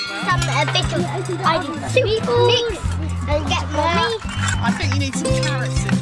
some bit of soup mix and get mommy. I think you need some carrots in